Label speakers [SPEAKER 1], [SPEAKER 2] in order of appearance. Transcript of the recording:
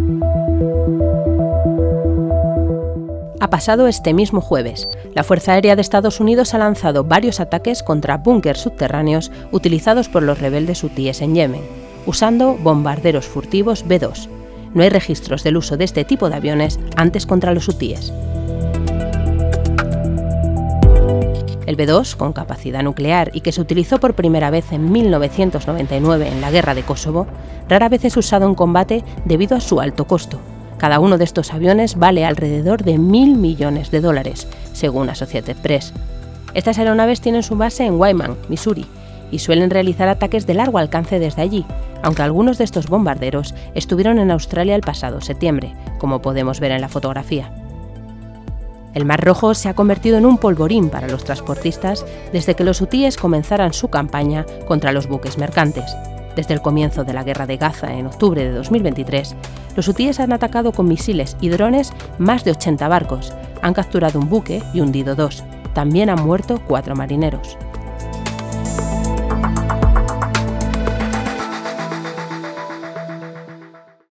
[SPEAKER 1] Ha pasado este mismo jueves. La Fuerza Aérea de Estados Unidos ha lanzado varios ataques contra búnkers subterráneos utilizados por los rebeldes hutíes en Yemen, usando bombarderos furtivos B-2. No hay registros del uso de este tipo de aviones antes contra los hutíes. El B-2, con capacidad nuclear y que se utilizó por primera vez en 1999 en la Guerra de Kosovo, rara vez es usado en combate debido a su alto costo. Cada uno de estos aviones vale alrededor de $1.000 millones, según Associated Press. Estas aeronaves tienen su base en Wyman, Missouri, y suelen realizar ataques de largo alcance desde allí, aunque algunos de estos bombarderos estuvieron en Australia el pasado septiembre, como podemos ver en la fotografía. El Mar Rojo se ha convertido en un polvorín para los transportistas desde que los hutíes comenzaran su campaña contra los buques mercantes. Desde el comienzo de la guerra de Gaza en octubre de 2023, los hutíes han atacado con misiles y drones más de 80 barcos, han capturado un buque y hundido 2. También han muerto 4 marineros.